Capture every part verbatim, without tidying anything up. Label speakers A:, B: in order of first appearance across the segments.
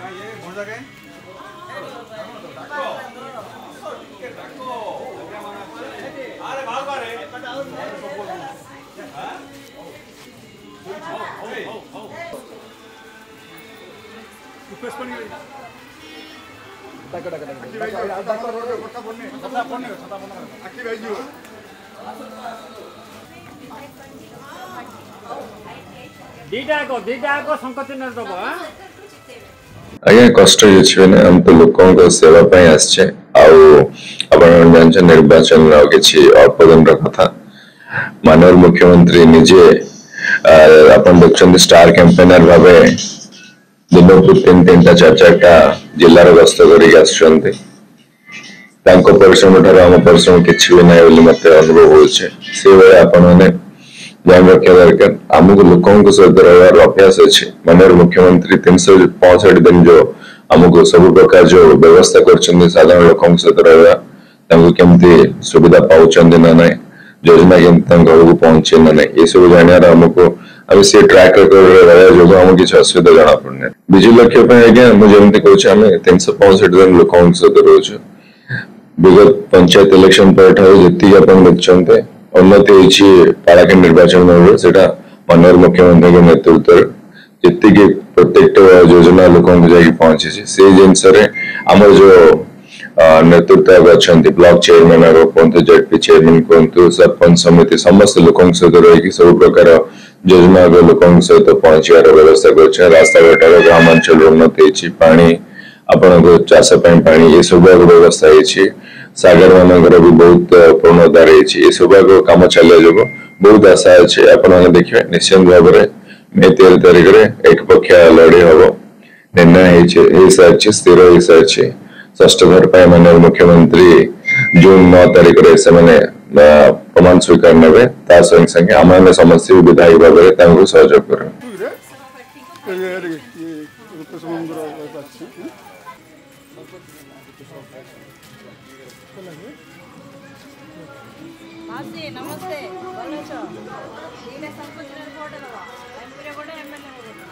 A: आज्ञा कष्ट आम तो लोक सेवाई आसचे निर्वाचन कि अल्प दिन कथा माननीय मुख्यमंत्री निजे अपन देखते स्टार कैंपेनर भाव दिन को तीन तीन टा चार चार जिलार गस्त कर परिश्रम ठार आम परिश्रम कि भी ना मत अनुभव होने ध्यान रखा दरकार आमको लोकों सहित रहार अभ्यास अच्छे माननीय मुख्यमंत्री तीन सौ पैंसठ दिन जो आमको सब प्रकार जो व्यवस्था कर साधारण लोकों सहित रहा केमती सुविधा पाँच ना ना योजना केमती घर को पहुंचे ना ना ये सब जानवर आमको आम से ट्रैक रिकॉर्ड रहा जो आम किसी असुविधा जना पड़ना विजु लक्ष्य आज्ञा मुझे कहूँ तीन सौ पैंसठ दिन लोकों सहित रोच विगत पंचायत इलेक्शन पर जी आप देखते उन्नति पालाके निर्वाचन में माननीय मुख्यमंत्री के नेतृत्व जी प्रत्येक योजना लोकों पहुंची से जिनस आम जो नेतृत्व अच्छा ब्लॉक चेयरमैन कहतु जेडपी चेयरमैन कहतु सरपंच समिति समस्त लोकों सहित रही सब प्रकार योजना लोकों सहित पहुंचार व्यवस्था कर रास्ता घाट ग्रामांचल उन्नति पानी आपण चाष पानी ये सब व्यवस्था है सागर मानकर भी बहुत पूर्णता रही सब कम चलिया जो बहुत आशा अच्छे आपण देखिए निश्चित भाव में मे तेरह तारिख में एक पक्ष लड़ी हम निर्णय सारी स्थिर हो सारी षष्ठ थर पर माननीय मुख्यमंत्री जून नौ तारिख में प्रमाण स्वीकार ने संगे संगे आम समस्त विधायक भाव में सहयोग कर
B: नमस्ते भल अछ दीटा संकोचन भोट दबा एमपी रे गोटे एमएलए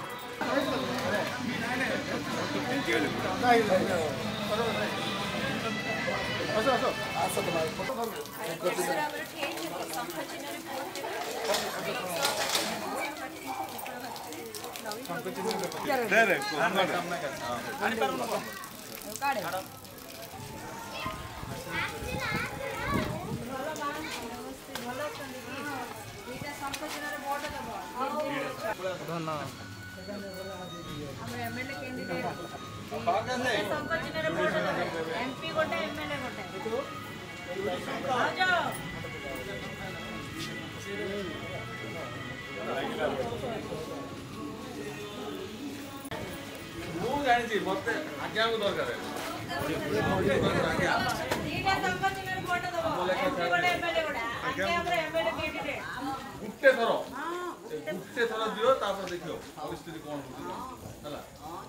B: एमपी गोटे एमएलए गोटे मते आज्ञा को दरकार दीटा संकोचन भोट दबो एमपी गोटे एमएलए गोटे आज्ञा हमरे एमएलए कैंडिडेट गुट्टे थरो गुट्टे थरो दियो तापर देखियो परिस्थिति कोन होती हला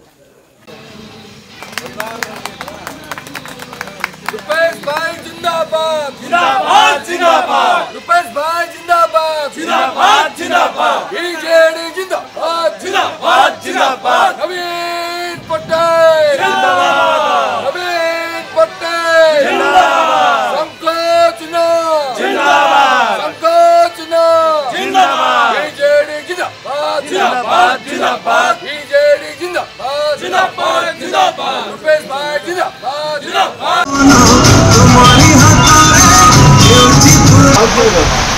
B: रुपेश भाई जिंदाबाद जिंदाबाद जिंदाबाद रुपेश भाई जिंदाबाद जिंदाबाद जिंदाबाद बीजेडी जिंदाबाद जिंदाबाद जिंदाबाद नवीन पटेल जिंदाबाद नवीन पटेल जिंदाबाद संकोच न जिंदाबाद संकोच न जिंदाबाद बीजेडी जिंदाबाद जिंदाबाद जिंदाबाद बीजेडी जिंदाबाद जिंदाबाद जिंदाबाद रुपेश भाई जिंदाबाद जिंदाबाद तुम्हारी हाथ में